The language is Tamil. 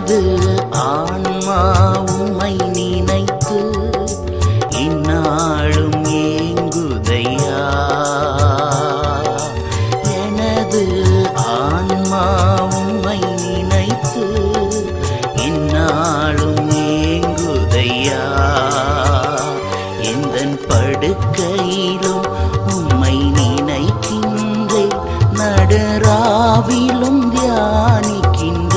எனது ஆன்மா உம்மை நினைத்து இந்நாளும் ஏங்குதையா. எனது ஆன்மா உம்மை நினைத்து இந்நாளும் ஏங்குதையா. எந்தன் படுக்கையிலும் உம்மை நினைக்கின்றேன், நடுராவிலும் தியானிக்கின்றேன்.